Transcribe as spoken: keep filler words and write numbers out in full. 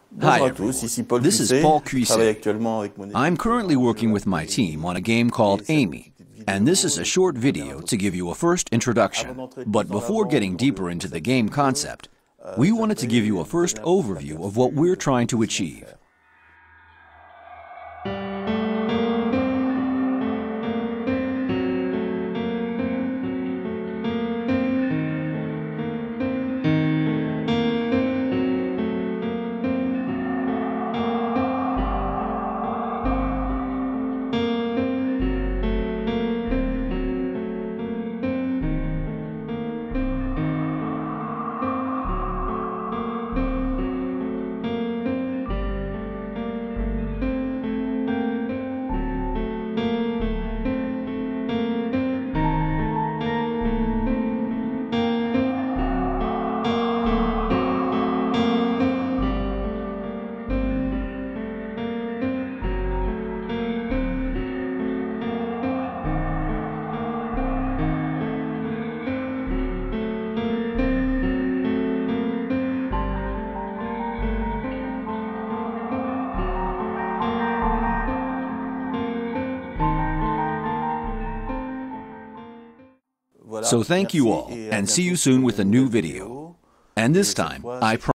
Hi everyone, this is Paul Cuisset. I'm currently working with my team on a game called Amy, and this is a short video to give you a first introduction. But before getting deeper into the game concept, we wanted to give you a first overview of what we're trying to achieve. So thank you all, and see you soon with a new video. And this time, I promise